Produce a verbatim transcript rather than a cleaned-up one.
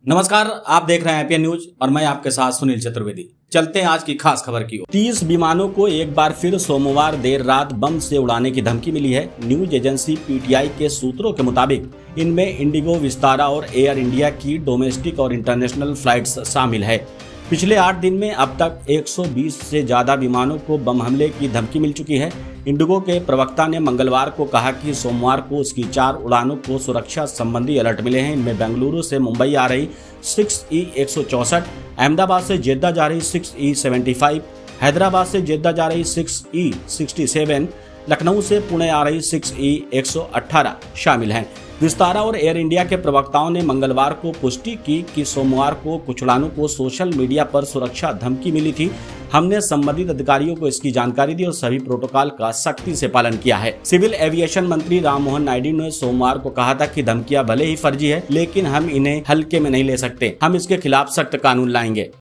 नमस्कार, आप देख रहे हैं एपीएन न्यूज और मैं आपके साथ सुनील चतुर्वेदी। चलते हैं आज की खास खबर की ओर। तीस विमानों को एक बार फिर सोमवार देर रात बम से उड़ाने की धमकी मिली है। न्यूज एजेंसी पीटीआई के सूत्रों के मुताबिक इनमें इंडिगो, विस्तारा और एयर इंडिया की डोमेस्टिक और इंटरनेशनल फ्लाइट्स शामिल है। पिछले आठ दिन में अब तक एक सौ बीस से ज्यादा विमानों को बम हमले की धमकी मिल चुकी है। इंडिगो के प्रवक्ता ने मंगलवार को कहा कि सोमवार को उसकी चार उड़ानों को सुरक्षा संबंधी अलर्ट मिले हैं। इनमें बेंगलुरु से मुंबई आ रही सिक्स ई एक सौ चौसठ, अहमदाबाद से जेद्दा जा रही six E seventy five, Hyderabad से जेद्दा जा रही six E sixty seven, Lucknow से पुणे आ रही सिक्स ई एक सौ अठारह शामिल हैं। विस्तारा और एयर इंडिया के प्रवक्ताओं ने मंगलवार को पुष्टि की कि सोमवार को कुछ उड़ानों को सोशल मीडिया पर सुरक्षा धमकी मिली थी। हमने संबंधित अधिकारियों को इसकी जानकारी दी और सभी प्रोटोकॉल का सख्ती से पालन किया है। सिविल एविएशन मंत्री राममोहन नायडू ने सोमवार को कहा था कि धमकियां भले ही फर्जी है, लेकिन हम इन्हें हल्के में नहीं ले सकते। हम इसके खिलाफ सख्त कानून लाएंगे।